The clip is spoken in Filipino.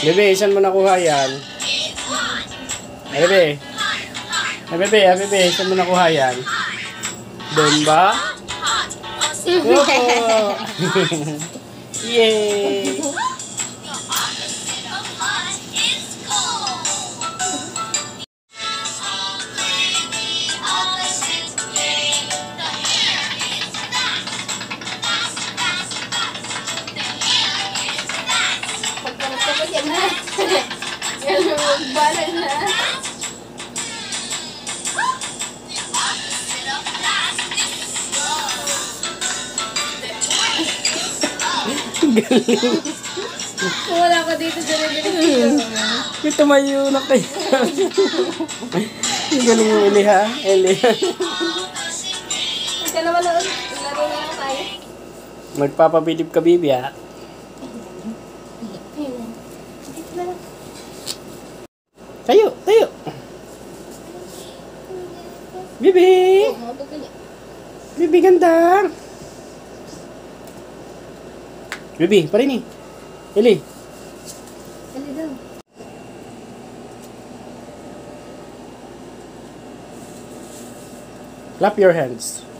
Bebe, saan mo nakuha yan? Ay, bebe. Ay, bebe, saan mo nakuha yan? Doon ba? Opo! Yay! Pagkakas yan na. Yan yung magbalan na. Galing. Kung wala ka dito, dyan. May tumayo na kayo. Galing mo, Eli, ha? Eli. Huwag ka naman laro na lang tayo. Magpapabilib ka, Bibi, ha? Tayo, tayo. Bibi! Bibi, ganda. Bibi, pa rin eh. Eli. Dali daw. Clap your hands.